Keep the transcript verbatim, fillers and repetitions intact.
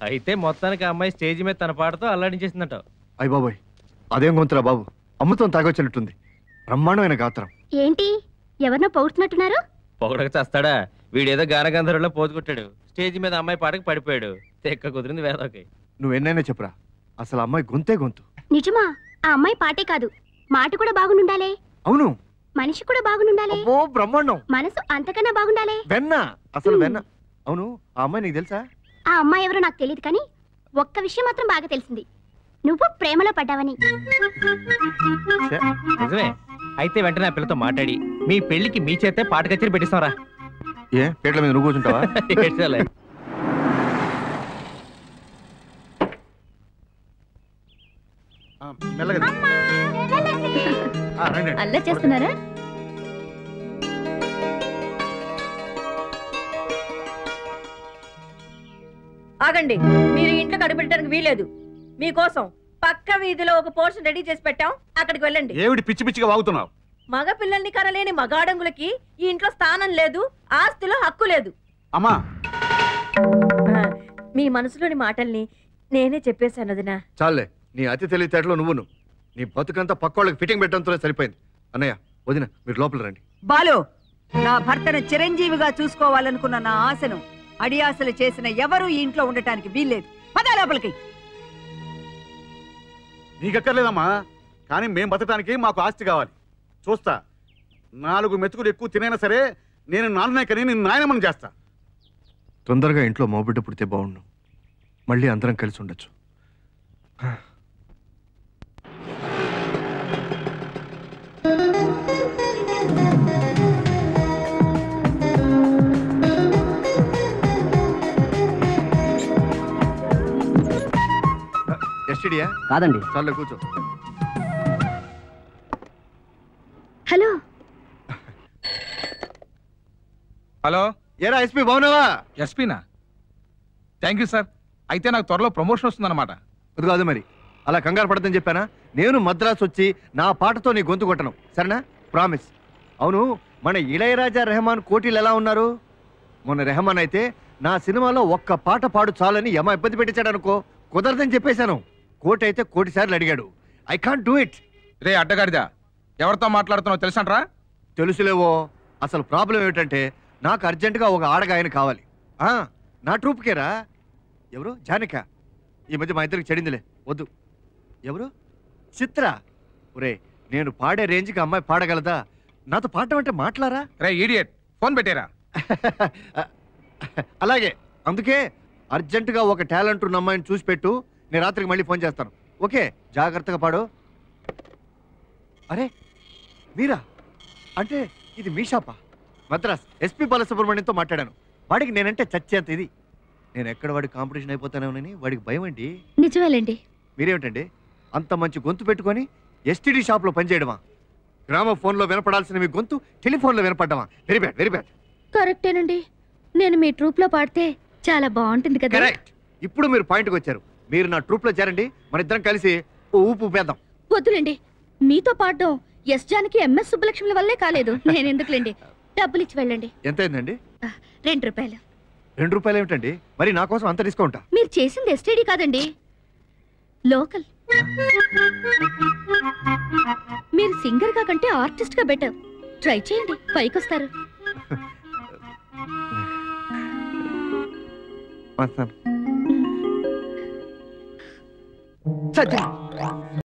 అయితే మొత్తానికి అమ్మాయి స్టేజ్ మీద తన పాటతో అల్లాడించేసిందట. అయ్య బాబోయ్, అదేం గొంతురా బాబు, అమృతం తాగొచ్చినట్టుంది. బ్రహ్మాండమైన గాత్రం. ఏంటి ఎవరినో పొగుడుతున్నట్టున్నారు? పొగడక చేస్తాడా? వీడేదో గానగంధర్వులో పోజు కొట్టాడు, స్టేజ్ మీద అమ్మాయి పాటకు పడిపోయాడు. తెక్క కుదిరింది వేదోకి. నువ్వెన్నైనా చెప్పురా, అసలు అమ్మాయి గొంతే గొంతు. నిజమా? ఆ అమ్మాయి పాటే కాదు, మాట కూడా బాగుండాలే. అవును, మనిషి కూడా బాగుండాలే. ఓ బ్రహ్మాండం. మనసు అంతకన్నా బాగుండాలే. వెన్న, అసలు వెన్న. అవును, ఆ అమ్మాయి నీకు తెలుసా? ఆ అమ్మాయి ఎవరో నాకు తెలియదు, కానీ ఒక్క విషయం మాత్రం బాగా తెలిసింది, నువ్వు ప్రేమలో పడ్డావని. నిజమే. అయితే వెంటనే ఆ పిల్లతో మాట్లాడి మీ పెళ్లికి మీ చేతే పాట కచేరి పెట్టిస్తారా? ఏ పేట్ల మీద నువ్వు కూర్చుంటావా? అల్లరి చేస్తున్నారా? ఆగండి, మీరు ఇంట్లో కడుపెట్టడానికి వీలేదు. మీకోసం పక్క వీధిలో ఒక పోర్షన్ రెడీ చేసి పెట్టాం, అక్కడికి వెళ్ళండి. ఏమిటి పిచ్చి పిచ్చిగా వాగుతున్నావు? మగ పిల్లల్ని కనలేని మగాడంగులకి ఈ ఇంట్లో స్థానం లేదు, ఆస్తిలో హక్కు లేదు. అమ్మా, మీ మనసులోని మాటల్ని నేనే చెప్పేశాను వదినా. చాలే, నీ అతి తెలివితేటలో నువ్వును. నీ బతుకంతా పక్కోళ్ళకి ఫిట్టింగ్ పెట్టడంతో సరిపోయింది. అన్నయ్య, వదిన, మీరు లోపల రండి. బాలు, నా భర్తను చిరంజీవిగా చూసుకోవాలనుకున్న నా ఆశను అడియాసలు చేసిన ఎవరు ఈ ఇంట్లో ఉండటానికి వీల్లేదు. పద లోపలికి. నీకెక్కర్లేదమ్మా, కానీ మేం బతకడానికి మాకు ఆస్తి కావాలి. చూస్తా, నాలుగు మెతుకులు ఎక్కువ తినైనా సరే నేను నాన్ననే కని నేను నాయనమ్మని చేస్తా. తొందరగా ఇంట్లో మోబిడ్డ పుడితే బాగుండు, మళ్ళీ అందరం కలిసి ఉండొచ్చు. ఎస్టీడీయా? కాదండి. చాలే, కూర్చో. హలో హలో, ఏరా ఎస్పీ, బాగున్నావా? ఎస్పీనా? Thank you sir. అయితే నాకు త్వరలో ప్రమోషన్ వస్తుందన్నమాట. అది కాదు మరి, అలా కంగారు పడదని చెప్పానా? నేను మద్రాసు వచ్చి నా పాటతో నీ గొంతు కొట్టను, సరేనా? ప్రామిస్. అవును, మన ఇళయరాజా రెహమాన్ కోటీలు ఎలా ఉన్నారు? మొన్న రెహమాన్ అయితే నా సినిమాలో ఒక్క పాట పాడు చాలని యమ ఇబ్బంది పెట్టించాడు అనుకో, కుదరదని చెప్పేశాను. కోటి అయితే కోటి సార్లు అడిగాడు. I can't do it. రే అడ్డగాడిదా, ఎవరితో మాట్లాడుతున్నావు తెలుసంట్రా? తెలుసులేవో. అసలు ప్రాబ్లం ఏమిటంటే నాకు అర్జెంటుగా ఒక ఆడగాయన కావాలి. నా ట్రూప్కేరా. ఎవరు? జానిక. ఈ మధ్య మా ఇద్దరికి చెడిందిలే, వద్దు. ఎవరు? చిత్ర. ఒరే, నేను పాడే రేంజ్కి అమ్మాయి పాడగలదా? నాతో పాడటం అంటే మాట్లారా? రే ఈడియట్, ఫోన్ పెట్టారా? అలాగే, అందుకే అర్జెంటుగా ఒక టాలెంట్ ఉన్న అమ్మాయిని చూసి పెట్టు. నేను రాత్రికి మళ్ళీ ఫోన్ చేస్తాను. ఓకే, జాగ్రత్తగా పాడు. అరే మీరా? అంటే ఇది మీ షాపా? మద్రాస్ ఎస్పీ బాలసుబ్రహ్మణ్యంతో మాట్లాడాను. వాడికి నేనంటే చచ్చేంత ఇది. నేను ఎక్కడ వాడికి కాంపిటీషన్ అయిపోతానేమోనని వాడికి భయం అండి. నిజమేలేండి. మీరేమిటండి అంత మంచి గొంతు పెట్టుకొని ఎస్టీడీ షాప్లో పనిచేయడమా? గ్రామ ఫోన్లో వినపడాల్సిన మీ గొంతు టెలిఫోన్లో వినపడ్డమా? Very bad, very bad. కరెక్టేనండి, నేను మీ ట్రూప్లో పాడితే చాలా బాగుంటుంది కదా. కరెక్ట్. ఇప్పుడు మీరు పాయింట్కి వచ్చారు. మీరు నా ట్రూప్లో చేరండి, మన ఇద్దరం కలిసి ఊపు ఊపేద్దాం. వద్దులేండి, మీతో పాడడం ఎస్ జానకి ఎంఎస్ సుబ్బలక్ష్మి వల్లే కాలేదు. నేను ఎందుకులేండి, డబ్బులు ఇచ్చి వెళ్ళండి. ఎంత అయిందండి? రెండు రూపాయలు. రెండు రూపాయలు ఏమిటండి? మరి నా కోసం అంత డిస్కౌంటా? మీరు చేసింది ఎస్టీడీ కాదండి, లోకల్. మీరు సింగర్ గా కంటే ఆర్టిస్ట్ గా బెటర్. ట్రై చేయండి, పైకి వస్తారు. వస్తాను.